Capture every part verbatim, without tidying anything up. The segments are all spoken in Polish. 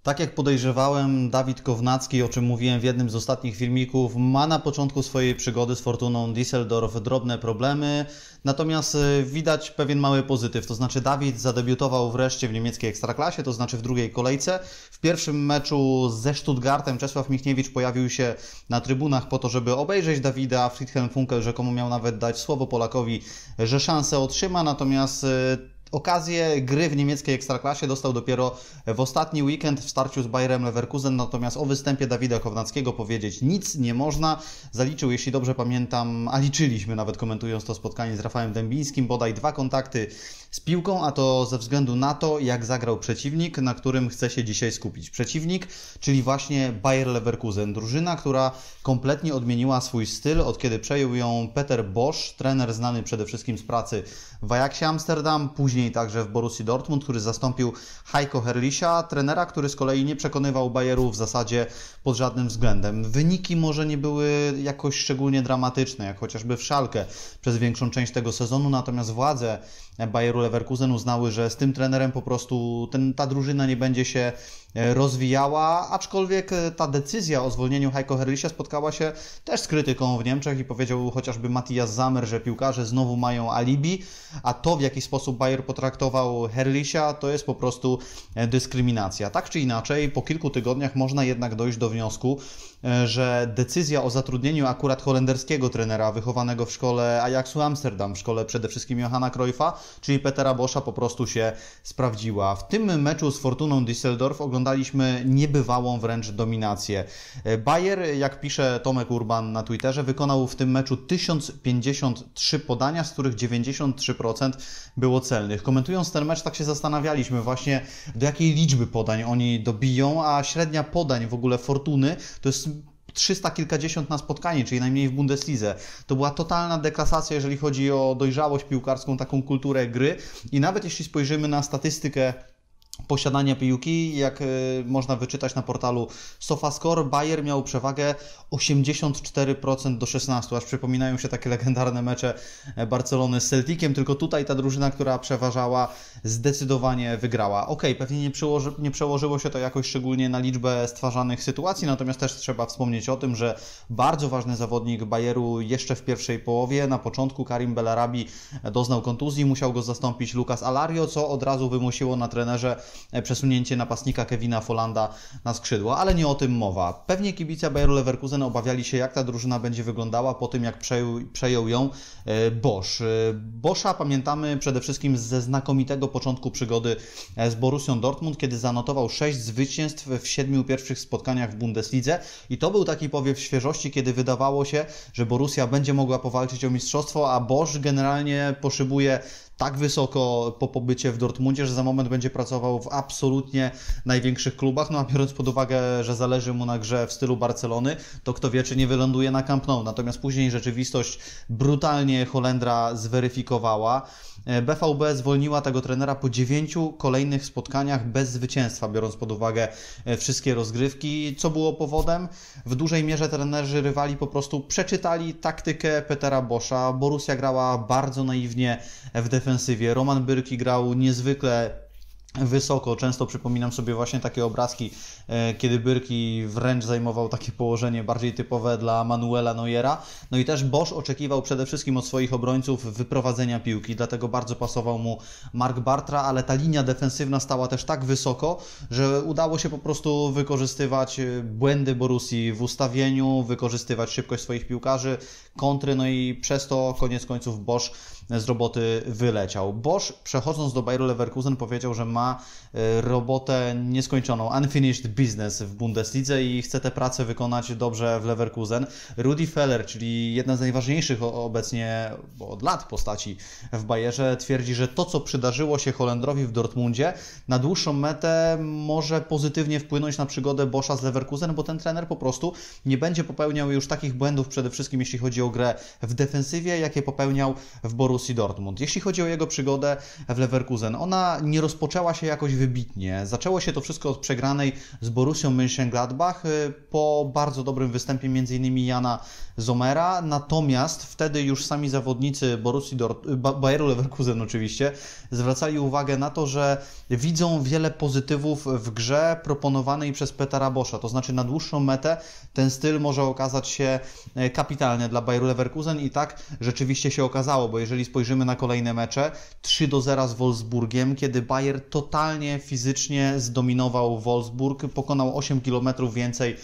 Tak jak podejrzewałem, Dawid Kownacki, o czym mówiłem w jednym z ostatnich filmików, ma na początku swojej przygody z Fortuną Düsseldorf drobne problemy, natomiast widać pewien mały pozytyw, to znaczy Dawid zadebiutował wreszcie w niemieckiej Ekstraklasie, to znaczy w drugiej kolejce. W pierwszym meczu ze Stuttgartem Czesław Michniewicz pojawił się na trybunach po to, żeby obejrzeć Dawida, Friedhelm Funkel rzekomo miał nawet dać słowo Polakowi, że szansę otrzyma, natomiast okazję gry w niemieckiej Ekstraklasie dostał dopiero w ostatni weekend w starciu z Bayerem Leverkusen, natomiast o występie Dawida Kownackiego powiedzieć nic nie można. Zaliczył, jeśli dobrze pamiętam, a liczyliśmy nawet komentując to spotkanie z Rafałem Dębińskim, bodaj dwa kontakty z piłką, a to ze względu na to, jak zagrał przeciwnik, na którym chce się dzisiaj skupić. Przeciwnik, czyli właśnie Bayer Leverkusen, drużyna, która kompletnie odmieniła swój styl, od kiedy przejął ją Peter Bosz, trener znany przede wszystkim z pracy w Ajaxie Amsterdam, później także w Borussii Dortmund, który zastąpił Heiko Herrlicha, trenera, który z kolei nie przekonywał Bayeru w zasadzie pod żadnym względem. Wyniki może nie były jakoś szczególnie dramatyczne, jak chociażby w Schalke przez większą część tego sezonu, natomiast władze Bayeru Leverkusen uznały, że z tym trenerem po prostu ten, ta drużyna nie będzie się rozwijała, aczkolwiek ta decyzja o zwolnieniu Heiko Herrlicha spotkała się też z krytyką w Niemczech i powiedział chociażby Matthias Sammer, że piłkarze znowu mają alibi, a to, w jaki sposób Bayer potraktował Herrlicha, to jest po prostu dyskryminacja. Tak czy inaczej, po kilku tygodniach można jednak dojść do wniosku, że decyzja o zatrudnieniu akurat holenderskiego trenera wychowanego w szkole Ajaxu Amsterdam, w szkole przede wszystkim Johana Cruyffa, czyli Petera Boscha, po prostu się sprawdziła. W tym meczu z Fortuną Düsseldorf oglądaliśmy niebywałą wręcz dominację. Bayer, jak pisze Tomek Urban na Twitterze, wykonał w tym meczu tysiąc pięćdziesiąt trzy podania, z których dziewięćdziesiąt trzy procent było celnych. Komentując ten mecz, tak się zastanawialiśmy właśnie, do jakiej liczby podań oni dobiją, a średnia podań w ogóle Fortuny to jest trzysta kilkadziesiąt na spotkanie, czyli najmniej w Bundeslidze. To była totalna deklasacja, jeżeli chodzi o dojrzałość piłkarską, taką kulturę gry i nawet jeśli spojrzymy na statystykę posiadania piłki, jak y, można wyczytać na portalu SofaScore, Bayer miał przewagę osiemdziesiąt cztery procent do szesnastu procent, aż przypominają się takie legendarne mecze Barcelony z Celticiem, tylko tutaj ta drużyna, która przeważała, zdecydowanie wygrała. Ok, pewnie nie, przyłoży, nie przełożyło się to jakoś szczególnie na liczbę stwarzanych sytuacji, natomiast też trzeba wspomnieć o tym, że bardzo ważny zawodnik Bayeru jeszcze w pierwszej połowie, na początku Karim Bellarabi doznał kontuzji, musiał go zastąpić Lucas Alario, co od razu wymusiło na trenerze przesunięcie napastnika Kevina Follanda na skrzydło, ale nie o tym mowa. Pewnie kibice Bayeru Leverkusen obawiali się, jak ta drużyna będzie wyglądała po tym, jak przejął, przejął ją Bosz. Boscha pamiętamy przede wszystkim ze znakomitego początku przygody z Borussią Dortmund, kiedy zanotował sześć zwycięstw w siedmiu pierwszych spotkaniach w Bundeslidze i to był taki powiew świeżości, kiedy wydawało się, że Borussia będzie mogła powalczyć o mistrzostwo, a Bosz generalnie poszybuje tak wysoko po pobycie w Dortmundzie, że za moment będzie pracował w absolutnie największych klubach, no a biorąc pod uwagę, że zależy mu na grze w stylu Barcelony, to kto wie, czy nie wyląduje na Camp Nou. Natomiast później rzeczywistość brutalnie Holendra zweryfikowała. B V B zwolniła tego trenera po dziewięciu kolejnych spotkaniach bez zwycięstwa, biorąc pod uwagę wszystkie rozgrywki. Co było powodem? W dużej mierze trenerzy rywali po prostu przeczytali taktykę Petera Boscha. Borussia grała bardzo naiwnie w defensywie. Roman Bürki grał niezwykle wysoko. Często przypominam sobie właśnie takie obrazki, kiedy Bürki wręcz zajmował takie położenie bardziej typowe dla Manuela Neuera. No i też Bosz oczekiwał przede wszystkim od swoich obrońców wyprowadzenia piłki, dlatego bardzo pasował mu Mark Bartra, ale ta linia defensywna stała też tak wysoko, że udało się po prostu wykorzystywać błędy Borussii w ustawieniu, wykorzystywać szybkość swoich piłkarzy, kontry, no i przez to koniec końców Bosz z roboty wyleciał. Bosz, przechodząc do Bayeru Leverkusen, powiedział, że ma robotę nieskończoną, unfinished business w Bundeslidze i chce tę pracę wykonać dobrze w Leverkusen. Rudi Feller, czyli jedna z najważniejszych obecnie od lat postaci w Bayerze, twierdzi, że to, co przydarzyło się Holendrowi w Dortmundzie, na dłuższą metę może pozytywnie wpłynąć na przygodę Boscha z Leverkusen, bo ten trener po prostu nie będzie popełniał już takich błędów, przede wszystkim jeśli chodzi o grę w defensywie, jakie popełniał w Borussii Dortmund. Jeśli chodzi o jego przygodę w Leverkusen, ona nie rozpoczęła rozwijała się jakoś wybitnie. Zaczęło się to wszystko od przegranej z Borussią Mönchengladbach po bardzo dobrym występie między innymi Jana Zommera, natomiast wtedy już sami zawodnicy Borussii Dort- Bayeru Leverkusen oczywiście zwracali uwagę na to, że widzą wiele pozytywów w grze proponowanej przez Petera Boscha, to znaczy na dłuższą metę ten styl może okazać się kapitalny dla Bayeru Leverkusen i tak rzeczywiście się okazało, bo jeżeli spojrzymy na kolejne mecze, trzy do zera z Wolfsburgiem, kiedy Bayer totalnie fizycznie zdominował Wolfsburg, pokonał osiem kilometrów więcej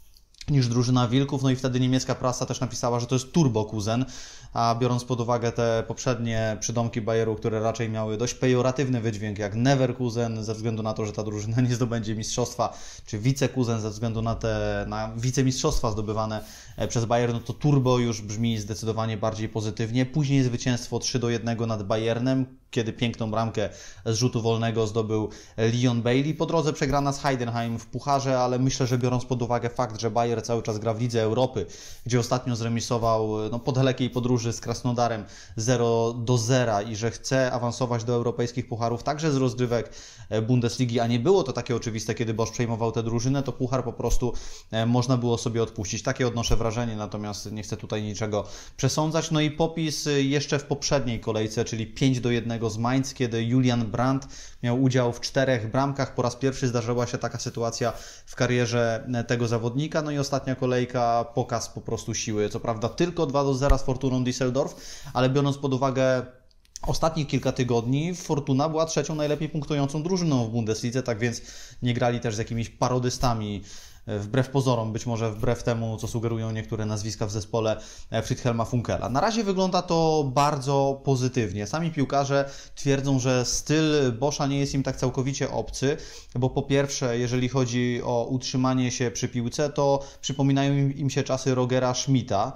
niż drużyna Wilków, no i wtedy niemiecka prasa też napisała, że to jest turbokuzen, a biorąc pod uwagę te poprzednie przydomki Bayeru, które raczej miały dość pejoratywny wydźwięk, jak Neverkusen, ze względu na to, że ta drużyna nie zdobędzie mistrzostwa, czy wicekuzen ze względu na te na wicemistrzostwa zdobywane przez Bayer, no to turbo już brzmi zdecydowanie bardziej pozytywnie. Później zwycięstwo trzy do jednego nad Bayernem, kiedy piękną bramkę z rzutu wolnego zdobył Leon Bailey. Po drodze przegrana z Heidenheim w pucharze, ale myślę, że biorąc pod uwagę fakt, że Bayer cały czas gra w Lidze Europy, gdzie ostatnio zremisował no, po dalekiej podróży z Krasnodarem zero do zera i że chce awansować do europejskich pucharów także z rozgrywek Bundesligi, a nie było to takie oczywiste, kiedy Bosz przejmował tę drużynę, to puchar po prostu można było sobie odpuścić. Takie odnoszę wrażenie, natomiast nie chcę tutaj niczego przesądzać. No i popis jeszcze w poprzedniej kolejce, czyli pięć do jednego z Mainz, kiedy Julian Brandt miał udział w czterech bramkach. Po raz pierwszy zdarzyła się taka sytuacja w karierze tego zawodnika. No i ostatnia kolejka, pokaz po prostu siły. Co prawda tylko dwa do zera z Fortuną Düsseldorf, ale biorąc pod uwagę ostatnich kilka tygodni, Fortuna była trzecią najlepiej punktującą drużyną w Bundeslidze, tak więc nie grali też z jakimiś parodystami, wbrew pozorom, być może wbrew temu, co sugerują niektóre nazwiska w zespole Friedhelma Funkela. Na razie wygląda to bardzo pozytywnie. Sami piłkarze twierdzą, że styl Boscha nie jest im tak całkowicie obcy, bo po pierwsze, jeżeli chodzi o utrzymanie się przy piłce, to przypominają im, im się czasy Rogera Schmidta.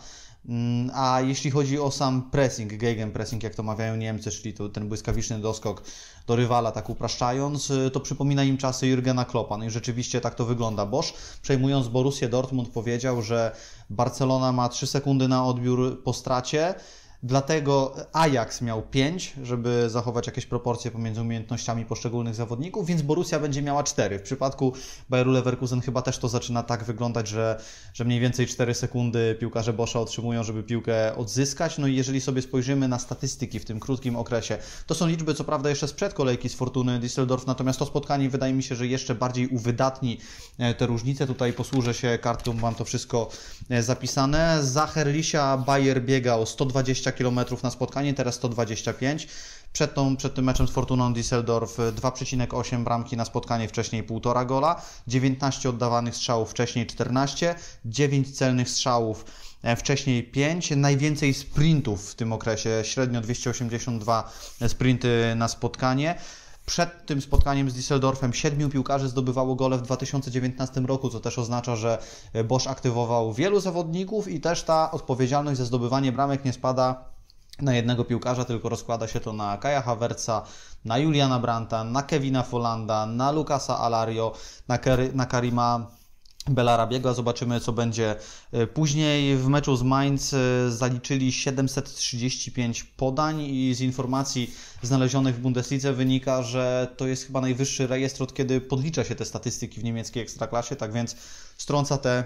A jeśli chodzi o sam pressing, gegenpressing, jak to mawiają Niemcy, czyli to ten błyskawiczny doskok do rywala, tak upraszczając, to przypomina im czasy Jürgena Kloppa. No i rzeczywiście tak to wygląda. Bosz, przejmując Borussię Dortmund, powiedział, że Barcelona ma trzy sekundy na odbiór po stracie, dlatego Ajax miał pięć, żeby zachować jakieś proporcje pomiędzy umiejętnościami poszczególnych zawodników, więc Borussia będzie miała cztery. W przypadku Bayeru Leverkusen chyba też to zaczyna tak wyglądać, że, że mniej więcej cztery sekundy piłkarze Boscha otrzymują, żeby piłkę odzyskać. No i jeżeli sobie spojrzymy na statystyki w tym krótkim okresie, to są liczby co prawda jeszcze sprzed kolejki z Fortuny Düsseldorf, natomiast to spotkanie wydaje mi się, że jeszcze bardziej uwydatni te różnice. Tutaj posłużę się kartką, mam to wszystko zapisane. Za Herlisia Bayer biegał sto dwadzieścia kilometrów na spotkanie, teraz sto dwadzieścia pięć. Przed, tą, przed tym meczem z Fortuną Düsseldorf dwa przecinek osiem bramki na spotkanie, wcześniej półtora gola, dziewiętnaście oddawanych strzałów, wcześniej czternaście, dziewięć celnych strzałów, wcześniej pięć, najwięcej sprintów w tym okresie, średnio dwieście osiemdziesiąt dwa sprinty na spotkanie. Przed tym spotkaniem z Düsseldorfem siedmiu piłkarzy zdobywało gole w dwa tysiące dziewiętnastym roku, co też oznacza, że Bosz aktywował wielu zawodników i też ta odpowiedzialność za zdobywanie bramek nie spada na jednego piłkarza, tylko rozkłada się to na Kaja Havertza, na Juliana Brandta, na Kevina Follanda, na Lucasa Alario, na, Ker- na Karima Belarabiego. Zobaczymy, co będzie później. W meczu z Mainz zaliczyli siedemset trzydzieści pięć podań i z informacji znalezionych w Bundeslidze wynika, że to jest chyba najwyższy rejestr, od kiedy podlicza się te statystyki w niemieckiej ekstraklasie, tak więc strąca te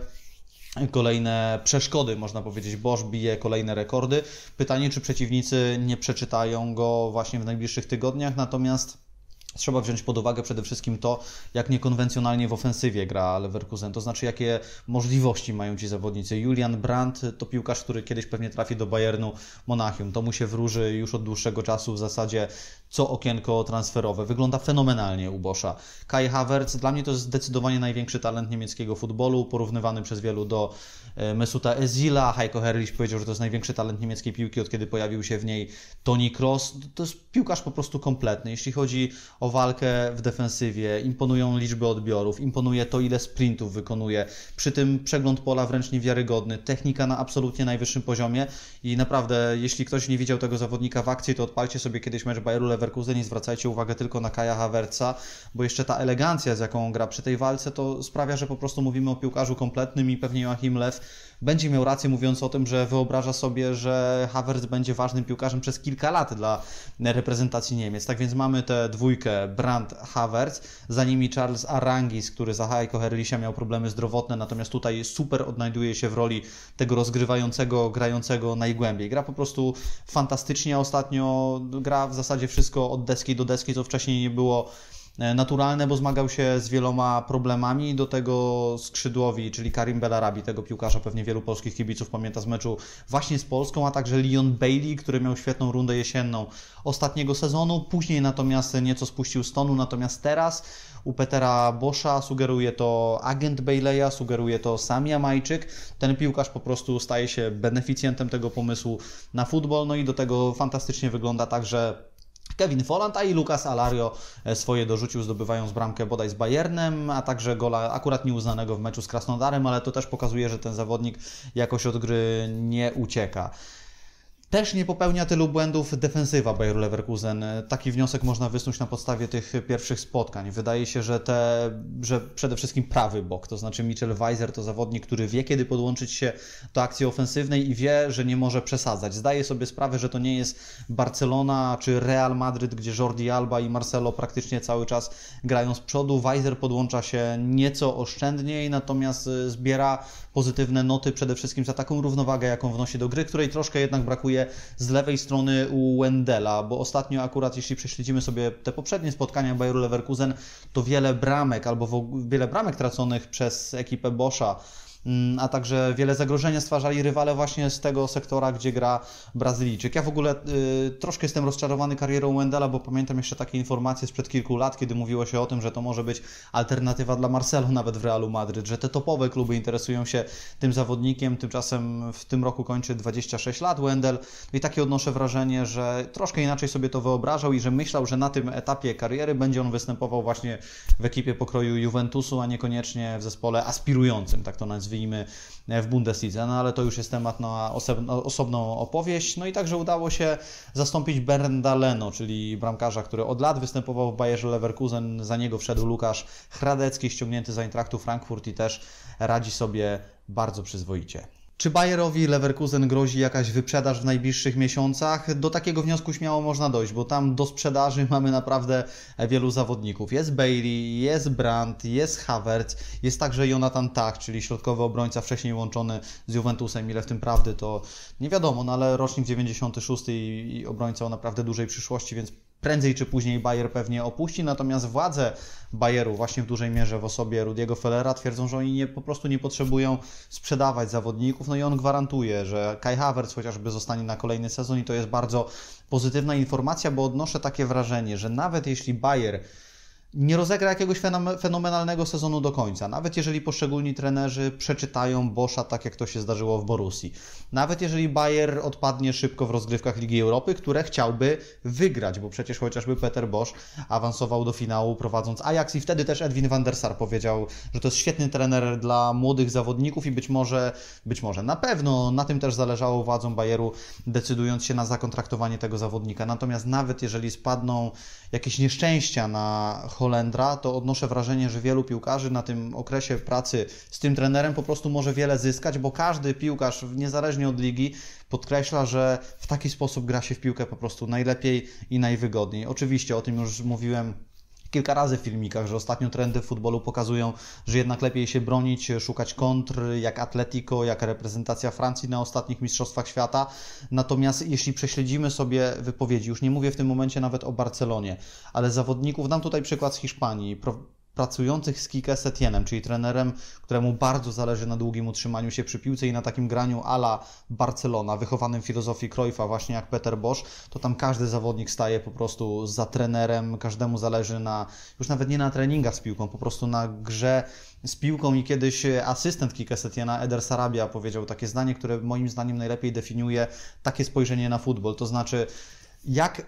kolejne przeszkody, można powiedzieć. Bosz bije kolejne rekordy. Pytanie, czy przeciwnicy nie przeczytają go właśnie w najbliższych tygodniach, natomiast trzeba wziąć pod uwagę przede wszystkim to, jak niekonwencjonalnie w ofensywie gra Leverkusen, to znaczy jakie możliwości mają ci zawodnicy. Julian Brandt to piłkarz, który kiedyś pewnie trafi do Bayernu Monachium. To mu się wróży już od dłuższego czasu w zasadzie co okienko transferowe. Wygląda fenomenalnie u Boscha. Kai Havertz, dla mnie to jest zdecydowanie największy talent niemieckiego futbolu, porównywany przez wielu do Mesuta Özila. Heiko Herrlich powiedział, że to jest największy talent niemieckiej piłki, od kiedy pojawił się w niej Toni Kroos. To jest piłkarz po prostu kompletny. Jeśli chodzi o walkę w defensywie, imponują liczby odbiorów, imponuje to, ile sprintów wykonuje. Przy tym przegląd pola wręcz niewiarygodny, technika na absolutnie najwyższym poziomie i naprawdę, jeśli ktoś nie widział tego zawodnika w akcji, to odpalcie sobie kiedyś mecz Bayeru Leverkusen i zwracajcie uwagę tylko na Kaja Havertza, bo jeszcze ta elegancja, z jaką gra przy tej walce, to sprawia, że po prostu mówimy o piłkarzu kompletnym i pewnie Joachim Löw będzie miał rację mówiąc o tym, że wyobraża sobie, że Havertz będzie ważnym piłkarzem przez kilka lat dla reprezentacji Niemiec. Tak więc mamy tę dwójkę Brandt-Havertz, za nimi Charles Arangis, który za Heiko Herrlicha miał problemy zdrowotne, natomiast tutaj super odnajduje się w roli tego rozgrywającego, grającego najgłębiej. Gra po prostu fantastycznie, ostatnio gra w zasadzie wszystko od deski do deski, co wcześniej nie było naturalne, bo zmagał się z wieloma problemami. Do tego skrzydłowi, czyli Karim Bellarabi, tego piłkarza pewnie wielu polskich kibiców pamięta z meczu właśnie z Polską, a także Leon Bailey, który miał świetną rundę jesienną ostatniego sezonu, później natomiast nieco spuścił z tonu, natomiast teraz u Petera Boscha sugeruje to agent Bailey'a, sugeruje to sam Jamajczyk. Ten piłkarz po prostu staje się beneficjentem tego pomysłu na futbol, no i do tego fantastycznie wygląda także Kevin Volland, a i Lucas Alario swoje dorzucił, zdobywając bramkę bodaj z Bayernem, a także gola akurat nieuznanego w meczu z Krasnodarem, ale to też pokazuje, że ten zawodnik jakoś od gry nie ucieka. Też nie popełnia tylu błędów defensywa Bayeru Leverkusen. Taki wniosek można wysnuć na podstawie tych pierwszych spotkań. Wydaje się, że, te, że przede wszystkim prawy bok, to znaczy Michel Weiser to zawodnik, który wie, kiedy podłączyć się do akcji ofensywnej i wie, że nie może przesadzać. Zdaje sobie sprawę, że to nie jest Barcelona czy Real Madryt, gdzie Jordi Alba i Marcelo praktycznie cały czas grają z przodu. Weiser podłącza się nieco oszczędniej, natomiast zbiera pozytywne noty przede wszystkim za taką równowagę, jaką wnosi do gry, której troszkę jednak brakuje z lewej strony u Wendela, bo ostatnio akurat jeśli prześledzimy sobie te poprzednie spotkania Bayeru Leverkusen, to wiele bramek albo wiele bramek traconych przez ekipę Boscha, a także wiele zagrożenia stwarzali rywale właśnie z tego sektora, gdzie gra Brazylijczyk. Ja w ogóle y, troszkę jestem rozczarowany karierą Wendela, bo pamiętam jeszcze takie informacje sprzed kilku lat, kiedy mówiło się o tym, że to może być alternatywa dla Marcelo nawet w Realu Madryt, że te topowe kluby interesują się tym zawodnikiem, tymczasem w tym roku kończy dwadzieścia sześć lat Wendel i takie odnoszę wrażenie, że troszkę inaczej sobie to wyobrażał i że myślał, że na tym etapie kariery będzie on występował właśnie w ekipie pokroju Juventusu, a niekoniecznie w zespole aspirującym, tak to nazwijmy, w Bundeslidze, no ale to już jest temat na osobną opowieść. No i także udało się zastąpić Bernda Leno, czyli bramkarza, który od lat występował w Bayerze Leverkusen. Za niego wszedł Łukasz Hradecki, ściągnięty z Eintrachtu Frankfurt i też radzi sobie bardzo przyzwoicie. Czy Bayerowi Leverkusen grozi jakaś wyprzedaż w najbliższych miesiącach? Do takiego wniosku śmiało można dojść, bo tam do sprzedaży mamy naprawdę wielu zawodników. Jest Bailey, jest Brandt, jest Havertz, jest także Jonathan Tah, czyli środkowy obrońca wcześniej łączony z Juventusem. Ile w tym prawdy, to nie wiadomo, no ale rocznik dziewięćdziesiąty szósty i, i obrońca o naprawdę dużej przyszłości, więc prędzej czy później Bayer pewnie opuści, natomiast władze Bayeru właśnie w dużej mierze w osobie Rudiego Fellera twierdzą, że oni nie, po prostu nie potrzebują sprzedawać zawodników, no i on gwarantuje, że Kai Havertz chociażby zostanie na kolejny sezon i to jest bardzo pozytywna informacja, bo odnoszę takie wrażenie, że nawet jeśli Bayer nie rozegra jakiegoś fenomenalnego sezonu do końca, nawet jeżeli poszczególni trenerzy przeczytają Boscha tak, jak to się zdarzyło w Borussii. Nawet jeżeli Bayer odpadnie szybko w rozgrywkach Ligi Europy, które chciałby wygrać, bo przecież chociażby Peter Bosz awansował do finału prowadząc Ajax i wtedy też Edwin van der Sar powiedział, że to jest świetny trener dla młodych zawodników i być może, być może na pewno na tym też zależało władzom Bayeru, decydując się na zakontraktowanie tego zawodnika. Natomiast nawet jeżeli spadną jakieś nieszczęścia na Holendra, to odnoszę wrażenie, że wielu piłkarzy na tym okresie pracy z tym trenerem po prostu może wiele zyskać, bo każdy piłkarz, niezależnie od ligi, podkreśla, że w taki sposób gra się w piłkę po prostu najlepiej i najwygodniej. Oczywiście o tym już mówiłem kilka razy w filmikach, że ostatnio trendy w futbolu pokazują, że jednak lepiej się bronić, szukać kontr, jak Atletico, jak reprezentacja Francji na ostatnich Mistrzostwach Świata. Natomiast jeśli prześledzimy sobie wypowiedzi, już nie mówię w tym momencie nawet o Barcelonie, ale zawodników, dam tutaj przykład z Hiszpanii, pracujących z Quique Setienem, czyli trenerem, któremu bardzo zależy na długim utrzymaniu się przy piłce i na takim graniu à la Barcelona, wychowanym w filozofii Cruyffa, właśnie jak Peter Bosz, to tam każdy zawodnik staje po prostu za trenerem, każdemu zależy na, już nawet nie na treningach z piłką, po prostu na grze z piłką i kiedyś asystent Quique Setiena, Eder Sarabia, powiedział takie zdanie, które moim zdaniem najlepiej definiuje takie spojrzenie na futbol, to znaczy jak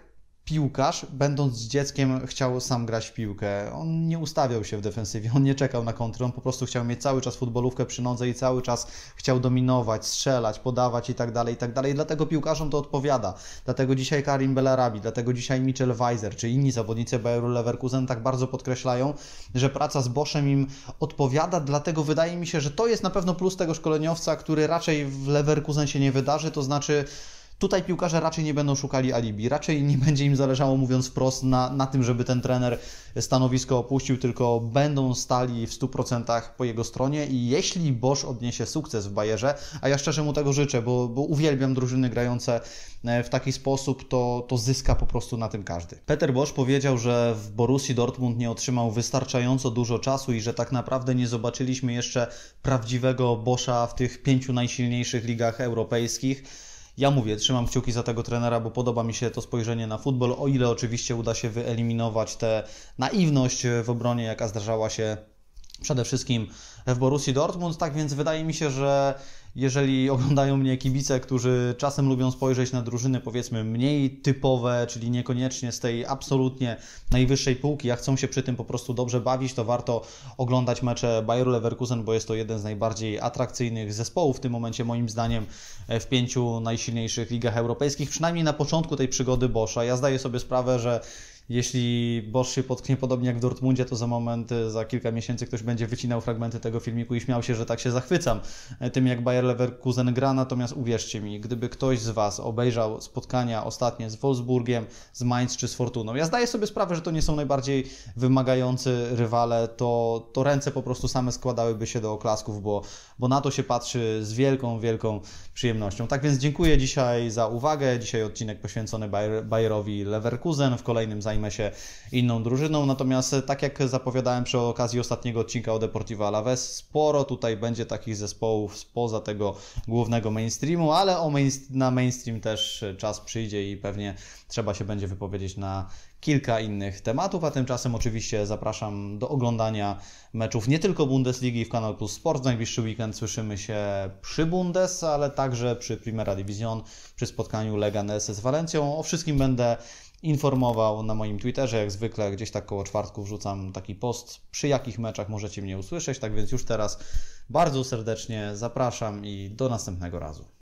piłkarz, będąc dzieckiem, chciał sam grać w piłkę. On nie ustawiał się w defensywie, on nie czekał na kontry, on po prostu chciał mieć cały czas futbolówkę przy nodze i cały czas chciał dominować, strzelać, podawać i tak dalej, i tak dalej. Dlatego piłkarzom to odpowiada. Dlatego dzisiaj Karim Bellarabi, dlatego dzisiaj Mitchell Weiser, czy inni zawodnicy Bayeru Leverkusen tak bardzo podkreślają, że praca z Boszem im odpowiada, dlatego wydaje mi się, że to jest na pewno plus tego szkoleniowca, który raczej w Leverkusen się nie wydarzy, to znaczy tutaj piłkarze raczej nie będą szukali alibi, raczej nie będzie im zależało, mówiąc wprost, na, na tym, żeby ten trener stanowisko opuścił, tylko będą stali w stu procentach po jego stronie i jeśli Bosz odniesie sukces w Bayerze, a ja szczerze mu tego życzę, bo, bo uwielbiam drużyny grające w taki sposób, to, to zyska po prostu na tym każdy. Peter Bosz powiedział, że w Borussii Dortmund nie otrzymał wystarczająco dużo czasu i że tak naprawdę nie zobaczyliśmy jeszcze prawdziwego Boscha w tych pięciu najsilniejszych ligach europejskich. Ja mówię, trzymam kciuki za tego trenera, bo podoba mi się to spojrzenie na futbol, o ile oczywiście uda się wyeliminować tę naiwność w obronie, jaka zdarzała się przede wszystkim w Borussii Dortmund. Tak więc wydaje mi się, że jeżeli oglądają mnie kibice, którzy czasem lubią spojrzeć na drużyny powiedzmy mniej typowe, czyli niekoniecznie z tej absolutnie najwyższej półki, a chcą się przy tym po prostu dobrze bawić, to warto oglądać mecze Bayeru Leverkusen, bo jest to jeden z najbardziej atrakcyjnych zespołów w tym momencie moim zdaniem w pięciu najsilniejszych ligach europejskich, przynajmniej na początku tej przygody Boscha. Ja zdaję sobie sprawę, że jeśli Bosz się potknie podobnie jak w Dortmundzie, to za moment, za kilka miesięcy ktoś będzie wycinał fragmenty tego filmiku i śmiał się, że tak się zachwycam tym, jak Bayer Leverkusen gra. Natomiast uwierzcie mi, gdyby ktoś z Was obejrzał spotkania ostatnie z Wolfsburgiem, z Mainz czy z Fortuną, ja zdaję sobie sprawę, że to nie są najbardziej wymagający rywale, to, to ręce po prostu same składałyby się do oklasków, bo, bo na to się patrzy z wielką, wielką przyjemnością. Tak więc dziękuję dzisiaj za uwagę. Dzisiaj odcinek poświęcony Bayer, Bayerowi Leverkusen. W kolejnym zajmę się inną drużyną. Natomiast tak jak zapowiadałem przy okazji ostatniego odcinka o Deportivo Alavés, sporo tutaj będzie takich zespołów spoza tego głównego mainstreamu, ale o main, na mainstream też czas przyjdzie i pewnie trzeba się będzie wypowiedzieć na kilka innych tematów, a tymczasem oczywiście zapraszam do oglądania meczów nie tylko Bundesligi w Kanal Plus Sport. W najbliższy weekend słyszymy się przy Bundes, ale także przy Primera División, przy spotkaniu Leganés z Walencją. O wszystkim będę informował na moim Twitterze, jak zwykle gdzieś tak koło czwartku wrzucam taki post, przy jakich meczach możecie mnie usłyszeć, tak więc już teraz bardzo serdecznie zapraszam i do następnego razu.